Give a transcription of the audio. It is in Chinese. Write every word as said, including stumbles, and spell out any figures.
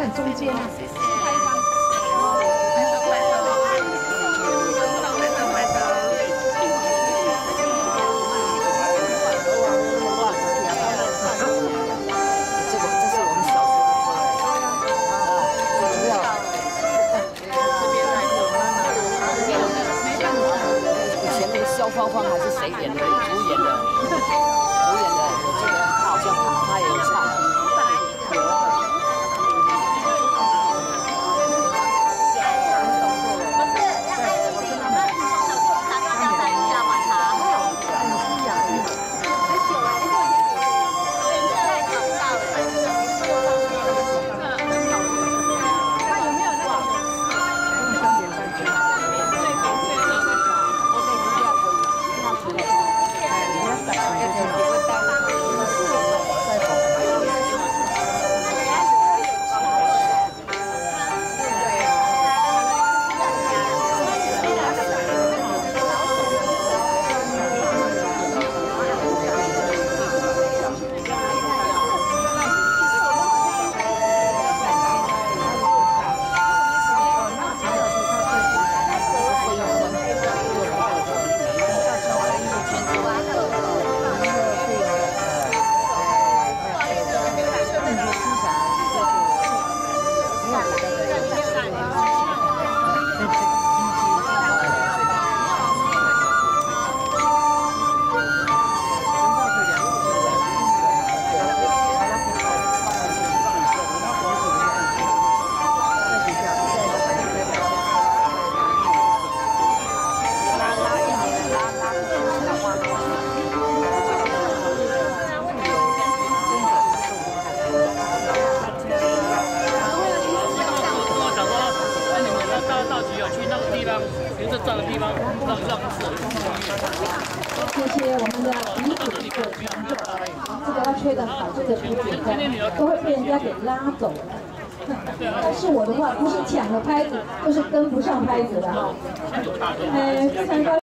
很中间啊。 萧芳芳还是谁演的？主演的，主演的，我记得他好像他他也有唱。 谢谢我们的遗嘱的传授，这个要吹得好，这个不简单，都会被人家给拉走了。但是我的话，不是抢了拍子，就是跟不上拍子的。呃，非常高。